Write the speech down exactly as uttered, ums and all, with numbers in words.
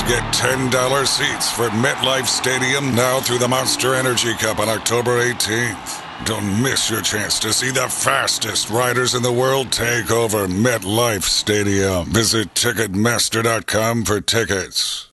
Fans get ten dollars seats for MetLife Stadium now through the Monster Energy Cup on October eighteenth. Don't miss your chance to see the fastest riders in the world take over MetLife Stadium. Visit Ticketmaster dot com for tickets.